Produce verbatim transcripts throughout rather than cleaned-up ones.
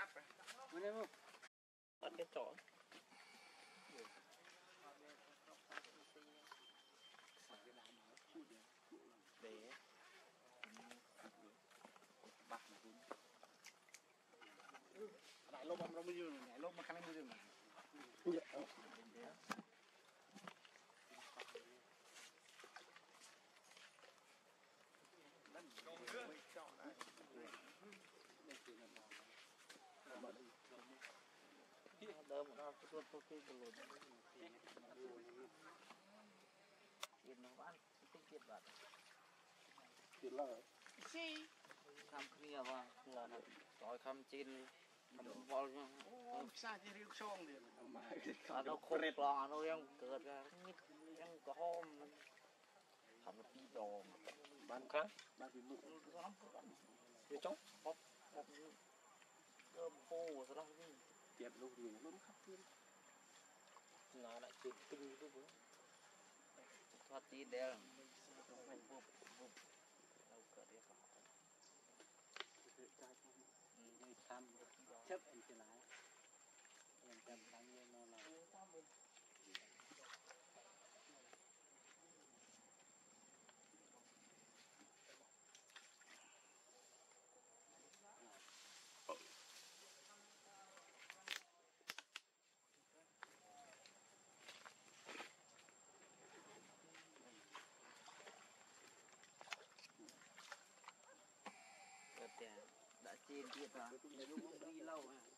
Bên đây không? Bắt cái chó. Để bạc mà cũng lại lốp bom rong như này lốp mà khăn như này đỡ một đau tôi tôi kia từ lùi tiền nó bán không tiền bạc tiền lợi gì tham kia vào là rồi tham chín tham vol nha xa chỉ riêng xong thì nó khô lò nó đang กิดra đang có hôm làm nó bị đồ bán khác bán bị mụn thì chóng bóp bóp cơm khô rồi đó tiền đâu nhiều nó khắp luôn nó lại chụp tinh cái bữa thoát tí đeo bụp bụp bụp đâu cỡ đi khỏi tham chấp em trên lái em chăm bao nhiêu nó là đã chiên tiệt rồi, để lúc không đi lâu à.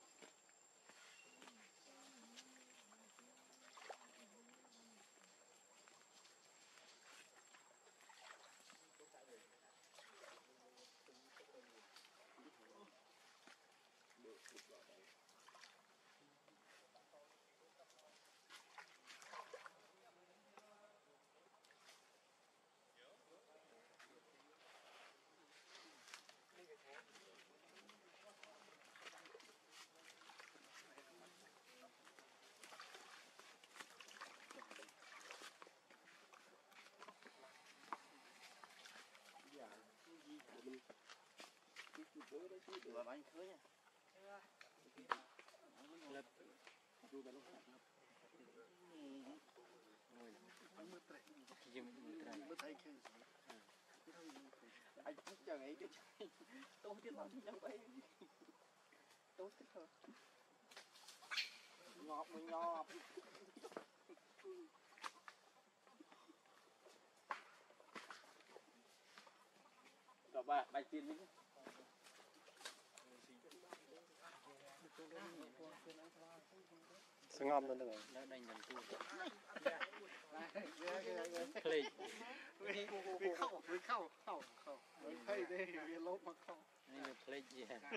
Và bánh khơi nha. Lập. Dù đã lúc lắp. Bánh mứt này. Mứt hay khơi. Anh cũng chờ ấy chứ. Tôi biết làm gì đâu vậy. Tôi thích hơn. Ngọt mới ngọt. Rồi bà, bài tiền đi. Sẽ ngon luôn được rồi. Nó đánh nhầm tu. Click. Vì khẩu, vì khẩu, khẩu, khẩu. Với thầy đây, vì lốp mà khẩu. Nên là click gì hả?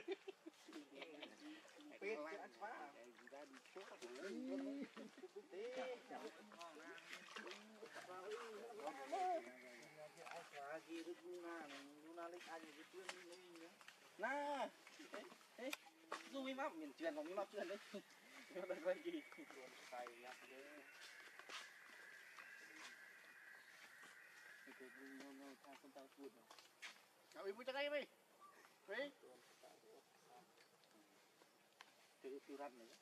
Biết chứ anh phá. Ra đi chốt. Anh phá ghi được Luna này, Luna lấy anh cái tuyên nữa. Nà, ê, dù mi map miền truyền của mi map truyền đấy. Nó đang quay gì? Tay nhặt đấy. Cái nó nó tha con tao chuột rồi. Cậu đi mua cho đây đi. Đi. Cái cái rắn này.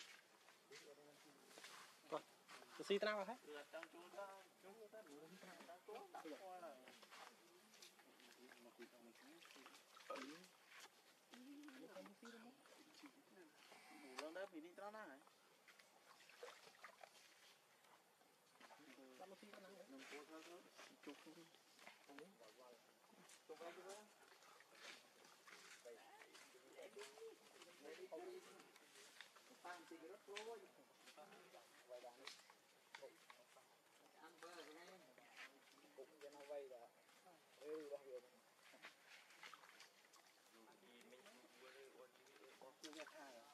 Rồi, cái xí thế nào hết? Lần đó mình đi tao này. Tao xí thế nào? Nằm cố thôi thôi. Chụp không. Chụp vào chụp vào. Tăng thì cái đất rồi. Vậy đó. Ăn bơ rồi nghe. Cũng cho nó vay đã. Ừ, bao nhiêu. Mình có chưa nghe tha rồi.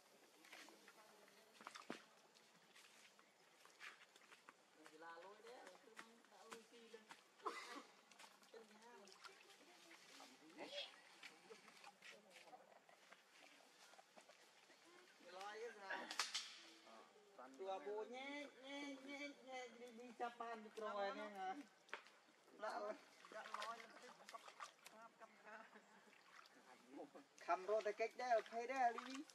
Mình là lôi đấy, cứ mang tạo lôi xì lên. Chân hao. Lôi cái sao? Tua bố nhé, nhé, nhé, nhé, đi đi Japan đi rồi nghe hả? Lạ rồi. Dạ lôi nó cứ cắp cắp cắp. cầm rồi tay cách đây phay đây đi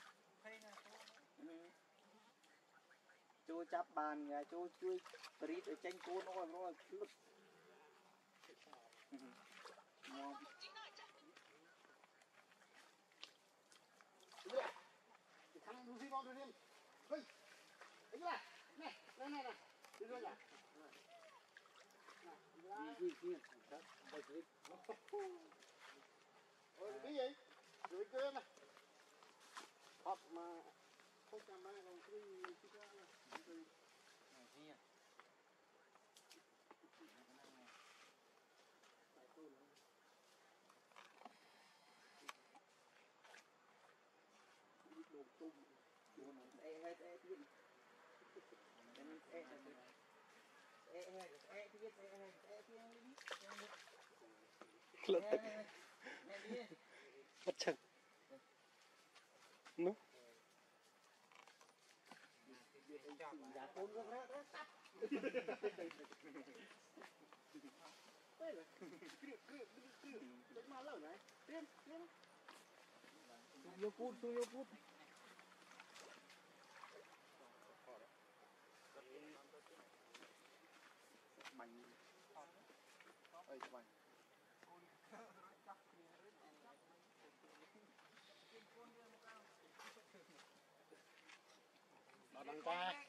chú chắp bàn nhà chú chui rít ở tranh cô nó rồi lút ngon thằng du di bao nhiêu đêm hey ấy là nè nè nè nè đi rồi nhỉ đi đi đi đó đây đi ôi cái gì rồi cơ này học mà không làm bài còn cái gì chứ cái này đồ tung đồ này e hết e biết e e e e biết e e e Lợn tức. Bắt chân. Nó. giả tôn ra ra ra tắt đây là cứ cứ cứ cứ chắc mà lâu này tiên tiên vô cút vô cút bánh ơi bánh đón ăn ta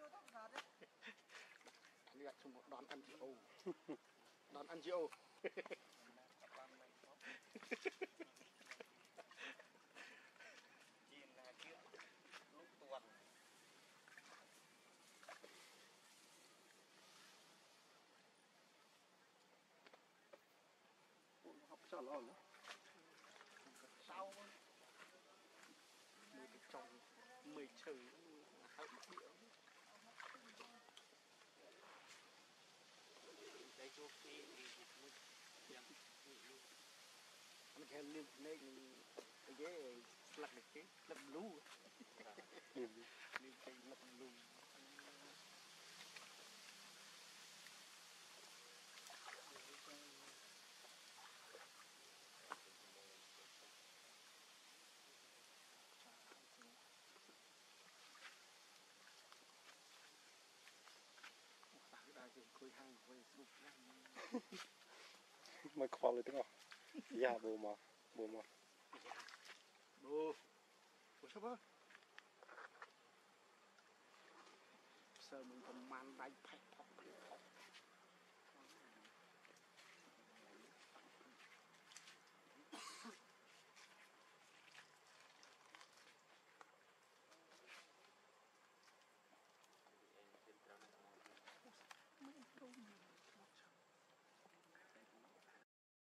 liệt chung một đón ăn chịu đón ăn chịu học sao lo nữa sau mười trong mười chữ hậu địa đây chỗ kia thì mình theo liên nên cái ghế lật được cái lật lú liên cái lật lú Mày khoaเลยตึงอ่ะยาบูมาบูมา bố bố sao bơ giờ mình còn màn đánh phải